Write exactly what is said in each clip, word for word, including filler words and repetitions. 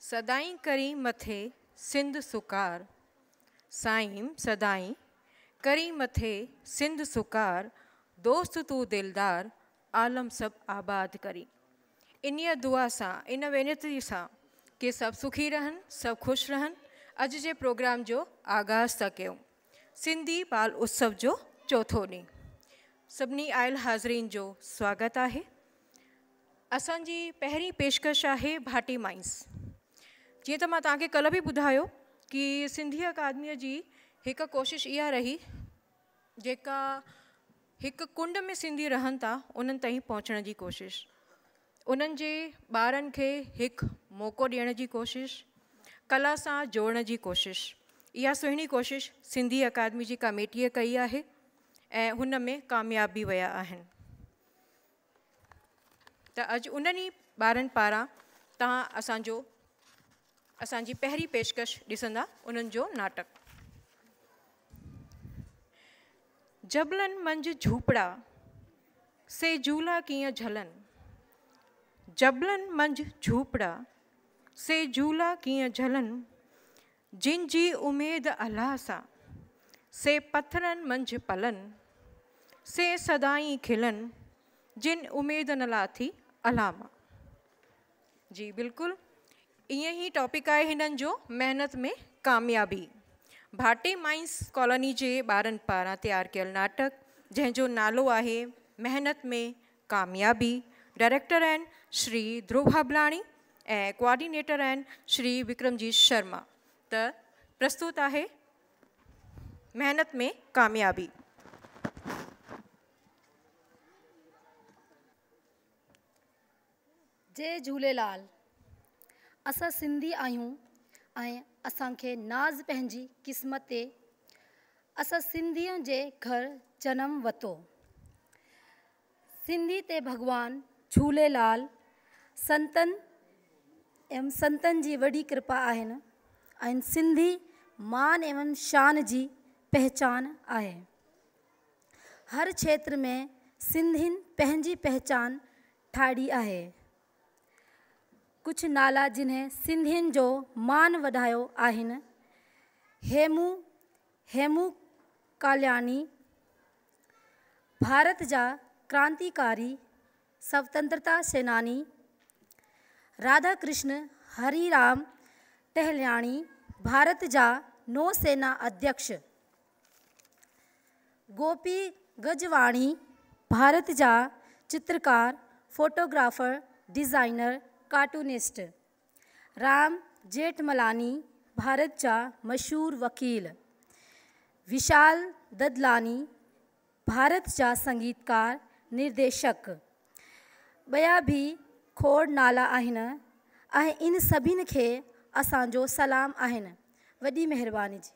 सदाई करी मथे सिंध सुकार, साईं सदाई करी मथे सिंध सुकार, दोस्त तू दिलदार आलम सब आबाद करी। इन दुआ सां इन वेनती सां कि सब सुखी रहन, सब खुश रहन, अज जे प्रोग्राम जो आगाज़ था कयूं। सिंधी बाल उत्सव जो चौथो ॾींहुं सभिनी आयल हाज़रीन जो स्वागत है। असांजी पहिरीं पेशकश है भाटी माइंस। जी तो मैं तव्हांखे कल भी ॿुधायो कि सिंधी अकादमी जी एक कोशिश इहा रही जेका एक कुंड में सिंधी रहन था उन्हनि ताईं पहुचण की कोशिश, उन्हनि जे ॿारनि खे एक मौक़ो ॾियण की कोशिश, कला सां जोड़न की कोशिश। इहा सुहिणी कोशिश सिंधी अकादमी की कमेटीअ कई है ऐं हुन में कामयाब भी विया आहिनि। त अॼु उन्हनि ॿारनि पारां तव्हां असांजो असांजी पहिरीं पेशकश ॾिसंदा उन्हनि जो नाटक। जबलन मंझ झूपड़ा से झूला कीअं झलन, जबलन मंझ झूपड़ा से झूला कीअं झलन, जिन जी उमेद अल्लाह सां से पत्थरन मंझ पलन, से सदाई खिलन जिन उमेद न लाथी अलामा। जी बिल्कुल इं ही टॉपिक है हिनन जो मेहनत में कामयाबी। भाटी माइंस कॉलोनी के ॿारनि पारां तैयार कयल नाटक जंहिंजो नालो है मेहनत में कामयाबी। डायरेक्टर आहिनि श्री ध्रुव हबलाणी ए कोऑर्डिनेटर आहिनि श्री विक्रमजीत शर्मा। त प्रस्तुत है मेहनत में कामयाबी। जय झूलेलाल। असां सिंधी आहियूं ऐं असांखे नाज़ पंहिंजी क़िस्मत ते असां सिंधियुनि जे घर जनम वरितो। सिंधी ते भगवान झूलेलाल संतन एवं संतन जी वॾी कृपा आहिनि ऐं सिंधी मान एवं शान जी पहचान आहे। हर क्षेत्र में सिंधियुनि पंहिंजी पहचान ठाही आहे। कुछ नाला जिन्हें सिंधियुनि जो मान वधायो आहिनि। हेमू हेमू काल्याणी भारत जा क्रांतिकारी स्वतंत्रता सेनानी, राधा कृष्ण हरिराम टहलियाणी भारत जा नौसेना अध्यक्ष, गोपी गजवाणी भारत जा चित्रकार photographer designer cartoonist, Ram Jethmalani Bharat जा मशहूर वकील, विशाल ददलानी भारत जा संगीतकार निर्देशक, ॿिया भी खोड़ नाला आहिनि ऐं इन सभिनि खे असांजो सलाम आहिनि। वॾी महिरबानी जी।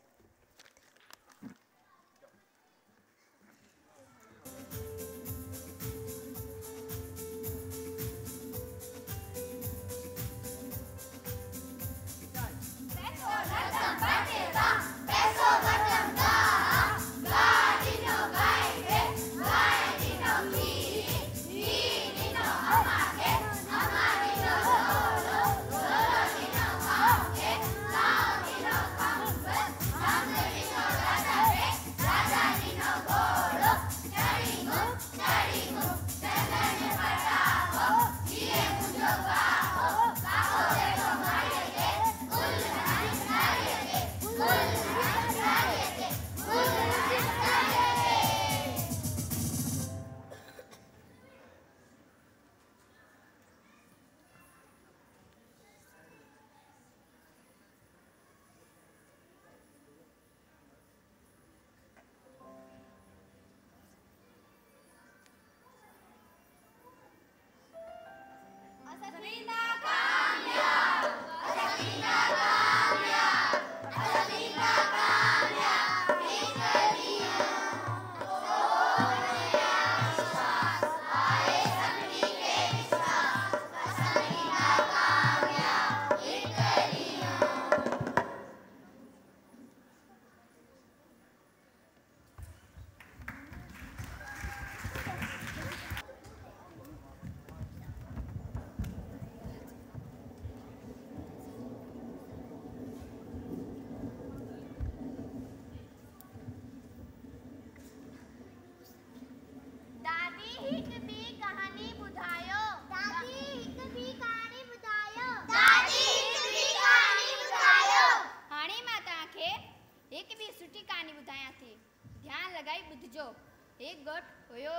जो एक गट हुयो।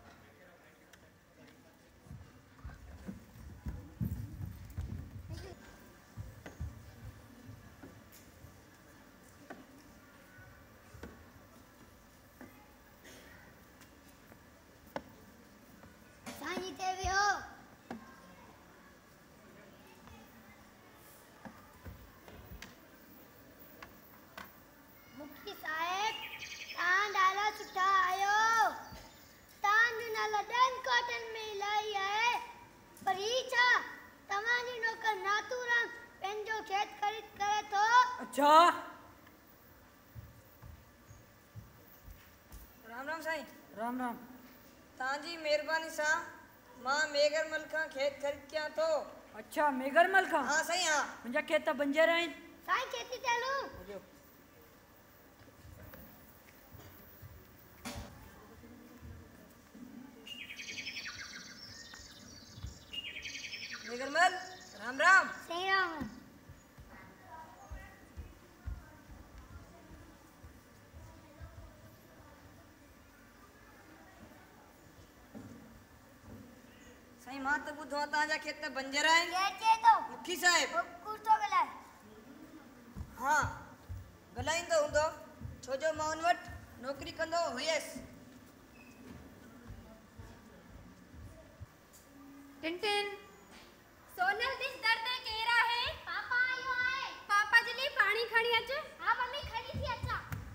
साईं देवी हो मुखी साहेब तां डाला सुठा आयो तां जो नाला डन कॉटन में लाई है पर ही छा तव्हांजी नौकर नातूराम पंहिंजो खेत ख़रीद करे थो। अच्छा राम राम साईं। राम राम। तव्हांजी महिरबानी सां मां मेघरमल खां खेत ख़रीद कयां थो। अच्छा मेघरमल खां? हाँ साईं हाँ। मुंहिंजा खेत बंजर आहिनि। साईं खेती चालू मेघरमल राम राम। सही राम साईं मां त ॿुधो आहे तव्हांजा खेत बंजर आहिनि। केरु चए थो? मुखी साहिब। कुड़ थो ॻाल्हाए? हाँ ॻाल्हाईंदो हूंदो छो जो मां हुन वटि नौकिरी कंदो हुयसि। टिन सोनल दिस दर्द है केरा है? पापा आयो आहे। पापा जे लिए पानी खणी अच। हाँ मम्मी खड़ी थी अचा।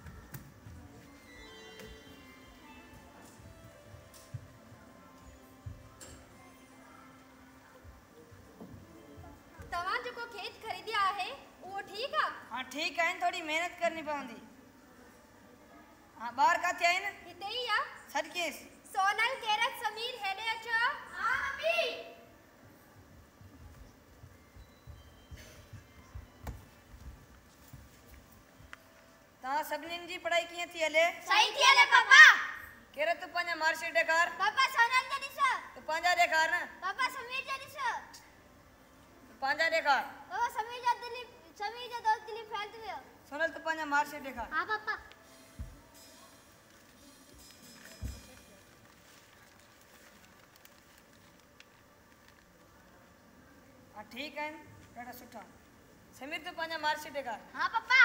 तव्हां जेको खेत खरीदिया आहे उहो ठीकु आहे? हाँ ठीकु आहिनि थोरी महिनत करणी पवंदी। हाँ ॿार किथे आहिनि? हिते ई आहे। सॾकेस सोनल केरत समीर हेॾे अचो। हाँ मम्मी। तव्हां सभिनीनि जी पढ़ाई कीअं थी हले? सही थी हले पापा। केर तूं पंहिंजा मार्कशीट ॾेखार। पापा सोनल जा ॾिसो। तूं पंहिंजा ॾेखार न। पापा समीर जा ॾिसो। तूं पंहिंजा ॾेखार। पापा समीर जा दिलीप समीर जा दोस्त दिलीप फेल थी वियो। सोनल तूं पंहिंजा मार्कशीट ॾेखार। हाँ पापा। हाँ ठीकु आहिनि ॾाढा सुठा। समीर तूं पंहिंजा मार्कशीट ॾेखार। हाँ पापा।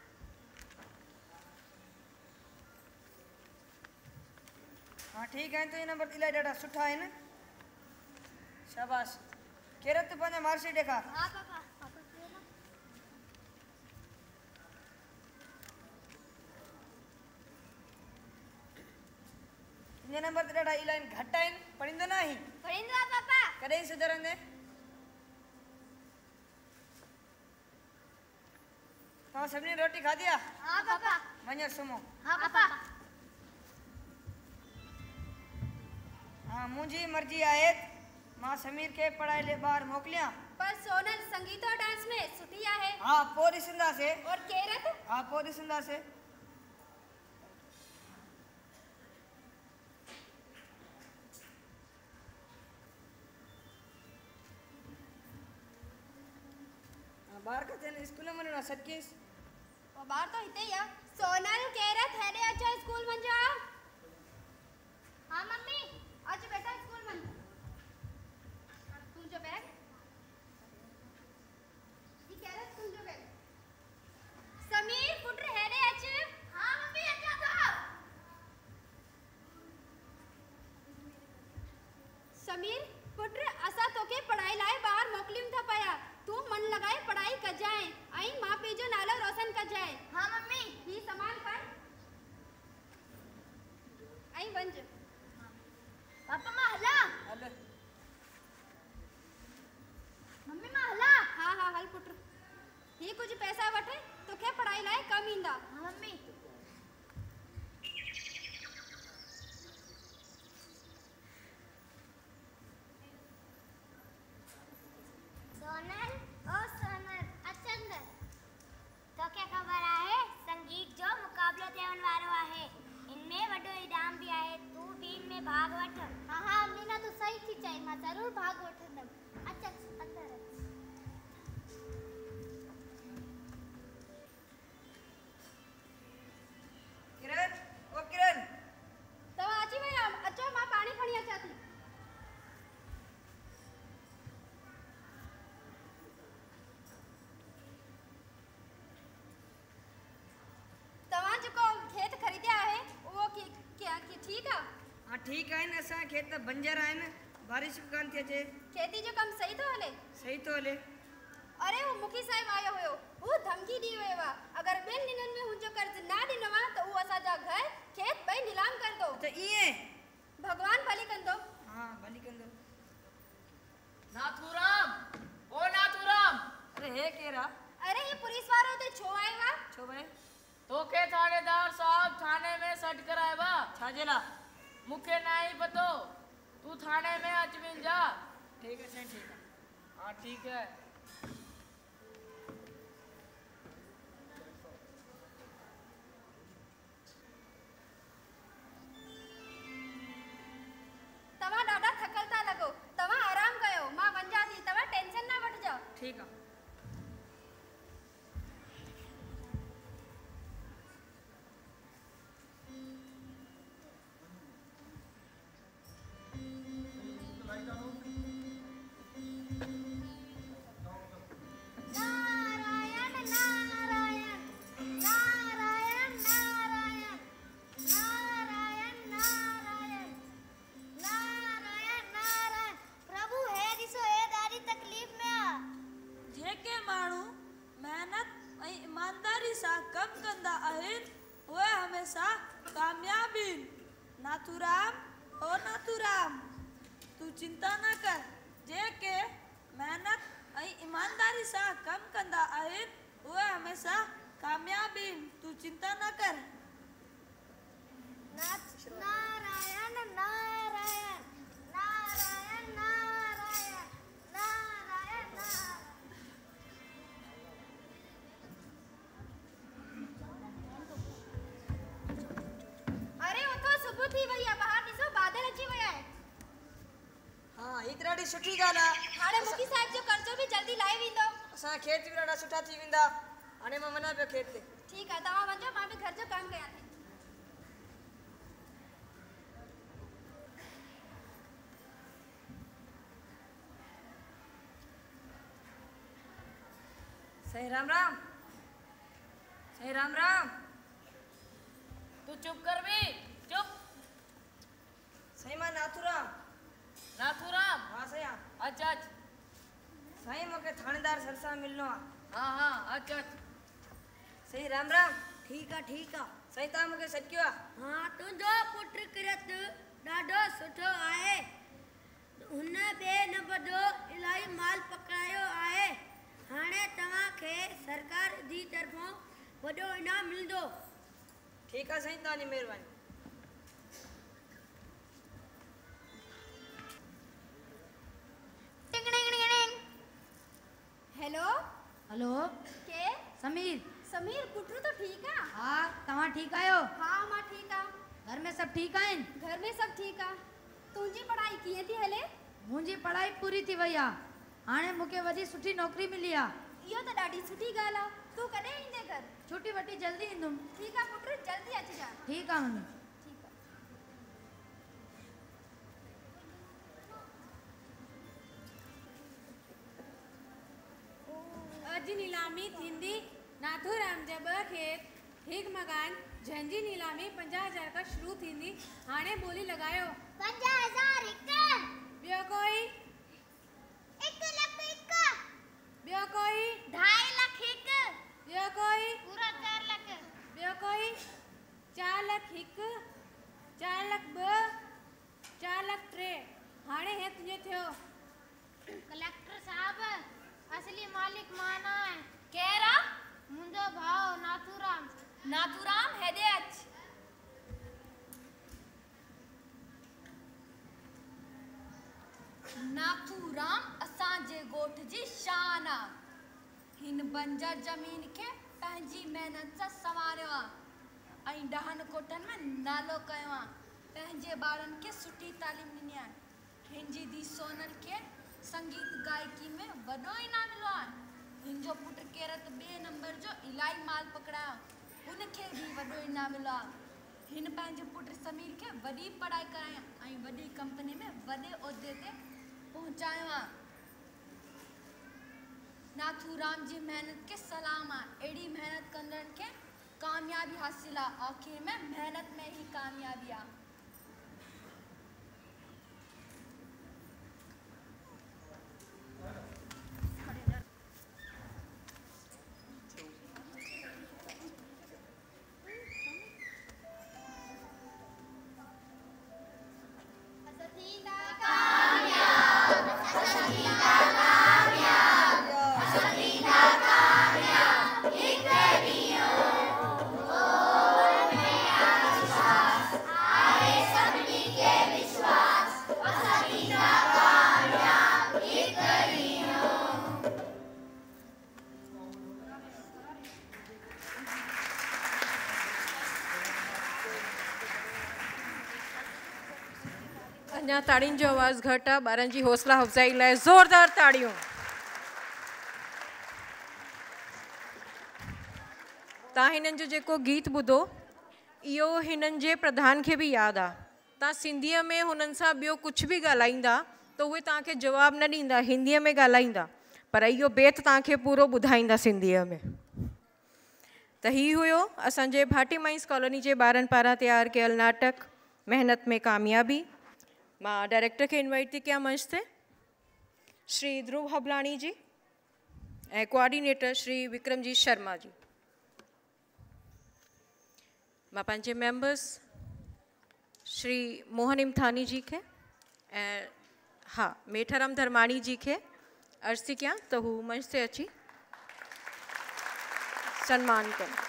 हाँ ठीकु आहिनि तुंहिंजा नंबर इलाही ॾाढा सुठा आहिनि। शाबाश। केर तूं पंहिंजा मार्कशीट ॾेखार। हाँ पापा। पापा क्यों ना? तुंहिंजा नंबर त ॾाढा इलाही घटि आहिनि। पढ़ींदो न आहीं? पढ़ींदो आहे पापा। कॾहिं सुधरंदे? तव्हां सभिनी रोटी खाधी आहे? हाँ पापा। वञो सुम्हो। हाँ पापा। हाँ मुंहिंजी मर्ज़ी आहे मां समीर खे पढ़ाई लाइ ॿाहिरि मोकिलियां। पर सोनल संगीत और डांस में सुठी आहे। हाँ पोइ ॾिसंदासीं। और केरत? हाँ पोइ ॾिसंदासीं। ॿार किथे आहिनि? स्कूल में वञिणो आहे सॾकेस। वो बाहर तो हिते ही आ। सोनल केरत हेॾे अचो स्कूल वञो। हाँ मम्मी। अच बेटा स्कूल वञ। तुंहिंजो बैग ही केरत तुंहिंजो बैग। समीर पुट हेॾे अच। हाँ मम्मी अचा थो। समीर पुट असां तोखे पढ़ाई लाइ ॿाहिरि मोकिलियूं था पिया। तूं मन लॻाए पढ़ाई कजांइ ऐं माउ पीउ जो नालो रोशन कजांइ। हाँ मम्मी। ही सामान खण ऐं वञ। पापा मां हला। हल। मम्मी मां हला। हाँ हाँ हल पुट। ही कुछ पैसा वठे तोखे पढ़ाई लाइ कम ईंदा। हाँ मम्मी। सोनल ओ सोनल अचंदर तो क्या खबर आहे संगीत जो मुकाबलो थियण वारो आहे। इनमें वॾो इनाम भी आहे। तू भी इनमें भाग वठ। हाँ हाँ मीना तू सही थी चई मां जरूर भाग वठंदमि। अच अच अंदर अच। क्या की ठीक है? हाँ ठीक है न, असां खेत त बंजर आहिनि, बारिश बि कान थी अचे। खेती जो कम सही तो हले? सही तो हले। अरे वो मुखी साहिब आयो हुयो, वो धमकी दी हुयो वा, अगर ॿिनि ॾींहंनि में हुनजो कर्ज ना ॾिनो आ त उहो असांजा घर खेत ॿई नीलाम कर दो। त ईअं? भगवान भली कंदो। हाँ भली कंदो। नाथूराम, ओ नाथूराम। अरे हे केरा? अरे ये पुलिस वारो ते छो आयो वा? छो भाई? तोखे थानेदार साहब थाने में सट कराए बा। छाजे ला? मुखे नहीं पतो, तू थाने में अच वञ जा। ठीक है साईं, ठीक है। हाँ ठीक है। तव्हां ॾाढा थकल था लॻो, तव्हां आराम कयो, मां वञा थी, तव्हां टेंशन ना वठिजो। ठीक है। नारायण नारायण नारायण नारायण नारायण नारायण नारायण नारायण। प्रभु हे ॾिसो हे ॾाढी तकलीफ़ में आ। जेके माण्हू मेहनत ऐं ईमानदारी सां कमु कंदा आहिनि उहे हमेशह कामयाब आहिनि। नाथूराम, ओ नाथूराम, तू चिंता न कर। जेके मेहनत ऐं ईमानदारी सां कमु कंदा आहिनि उहे हमेशा कामयाब आहिनि। तू चिंता न कर। नारायण नारायण नारायण नारायण नारायण नारायण। अरे उथो, सुबुह थी वई आहे, ॿाहिरि ॾिसो बादल अची विया आहिनि। हाँ ही त ॾाढी सुठी ॻाल्हि आहे। हाणे मुखी साहिब जो कर्जो बि जल्दी लाहे वेंदो। असां खेत बि ॾाढा सुठा थी वेंदा। हाणे मां वञा पियो खेत ते। ठीकु आहे, तव्हां वञो, मां बि घर जो कमु कयां थी। साईं राम राम। साईं राम राम। तू चुप कर भी, चुप। साईं मां नाथूराम। नाथूराम, हाँ साईं। अच अच। साईं मूंखे थानेदार सर सां मिलणो आहे। हाँ हाँ अच अच। साईं राम राम। ठीक आहे ठीक आहे। साईं तव्हां मूंखे सॾु कयो आहे? हाँ तुंहिंजो पुटु किरत ॾाढो सुठो आहे। हुन ॿिए नंबर जो इलाही माल पकड़ायो आहे। हाणे तव्हांखे सरकार जी तरफ़ां वॾो इनाम मिलंदो। ठीकु आहे साईं, तव्हांजी महिरबानी। हेलो, हेलो, के? समीर। समीर पुटू तो ठीक है? हाँ, तव्हां ठीकु आहियो? हाँ मां ठीक आ। घर में सभु ठीकु आहिनि? घर में सब ठीक आ। तुंहिंजी पढ़ाई कीअं थी हले? मुंहिंजी पढ़ाई पूरी थी वई आहे। हाणे मूंखे वॾी सुठी नौकरी मिली आहे। इहो त ॾाढी सुठी ॻाल्हि आहे। तूं कॾहिं ईंदे घर? छुटी वठी जल्दी ईंदुमि। ठीक आहे पुटु, जल्दी अचिजां। ठीकु आहे मम्मी। ठीक आहे। अॼु नीलामी थींदी नाथूराम जा ॿ खेत, हिकु मकान, जंहिंजी नीलामी पंजाह हज़ार खां शुरू थींदी। हाणे ॿोली लॻायो। पंजाह हज़ार हिकु। ॿियो कोई? हिकु लख हिकु। ॿियो कोई? ढाई लख हिकु। ॿियो कोई? पूरा चार लख। ॿियो कोई? चार लख हिकु, चार लख ॿ, चार लख टे। हाणे हे तुंहिंजो थियो। कलेक्टर साहब, असली मालिक मां न आहे। केरु आहे? मुंहिंजो भाउ नाथूराम। नाथूराम हेॾे अच। नाथूराम असांजे ॻोठ जी शान आहे। हिन बंजर ज़मीन खे पंहिंजी महिनत सां संवारियो आहे ऐं ॾहनि कोठनि में नालो कयो आहे। पंहिंजे ॿारनि खे सुठी तालीम ॾिनी आहे। हिन जी धीउ सोनल खे संगीत गायकी में वॾो इनाम मिलियो आहे। हिन जो पुटु केरत ॿिए नंबर जो इलाही माल पकड़ायो, उनखे बि वॾो इनाम मिलियो आहे। हिन पंहिंजे पुटु समीर खे वॾी पढ़ाई कराई ऐं वॾी कंपनी में वॾे उहिदे ते पहुचायो आहे। नाथूराम जी महिनत खे सलाम आहे। अहिड़ी महिनत कंदड़नि खे कामयाबी हासिल आ। आखिर में मेहनत में ही कामयाबी आ। अञा ताड़ियुनि जो आवाज़ घटि आहे। ॿारनि जी हौसला अफ़ज़ाई लाइ ज़ोरदार ताड़ियूं। तव्हां हिननि जो जेको गीत ॿुधो इहो हिननि जे प्रधान खे बि यादि आहे। तव्हां सिंधीअ में हुननि सां ॿियो कुझु बि ॻाल्हाईंदा त उहे तव्हांखे जवाबु न ॾींदा, हिंदीअ में ॻाल्हाईंदा, पर इहो बेत तव्हांखे पूरो ॿुधाईंदा सिंधीअ में। त हीउ हुयो असांजे भाटी माइंस कॉलोनी जे ॿारनि पारां तयारु कयल नाटक महिनत में कामयाबी। मां डायरेक्टर खे इनवाइट थी कयां मंच ते, श्री ध्रुव हबलाणी जी ऐं कोऑर्डिनेटर श्री विक्रमजीत शर्मा जी। मां पंहिंजे मेंबर्स श्री मोहन इमथानी जी खे ऐं हा मेठाराम धर्माणी जी खे अर्ज़ थी कयां त हू मंच ते अची सम्मान कनि।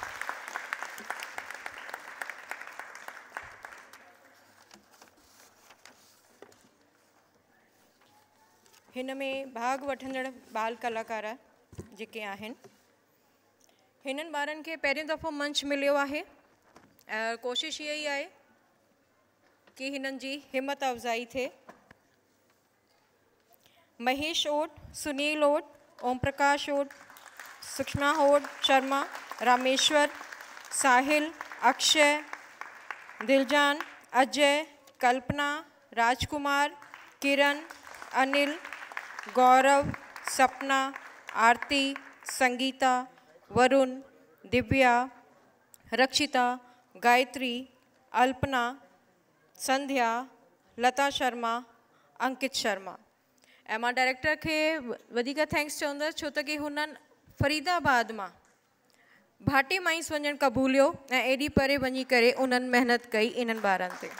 हिन में भाग वठंदड़ बाल कलाकार जेके आहिनि हिननि ॿारनि खे पहिरियों दफ़ो मंच मिलियो आहे। कोशिशि इहा ई आहे कि हिननि जी हिम्मत अफ़ज़ाई थिए। महेश ओट, सुनील ओट, ओम प्रकाश ओट, सुषमा ओट शर्मा, रामेश्वर, साहिल, अक्षय, दिलजान, अजय, कल्पना, राजकुमार, किरण, अनिल, गौरव, सपना, आरती, संगीता, वरुण, दिव्या, रक्षिता, गायत्री, अल्पना, संध्या, लता शर्मा, अंकित शर्मा। ऐं मां डायरेक्टर खे वधीक थैंक्स चवंदसि छो त कि हुननि फरीदाबाद मां भाटी माइंस वञणु क़बूलियो ऐं एॾी परे वञी करे उन्हनि महिनत कई इन्हनि ॿारनि ते।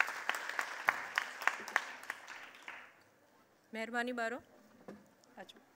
महिरबानी ॿारो अचो।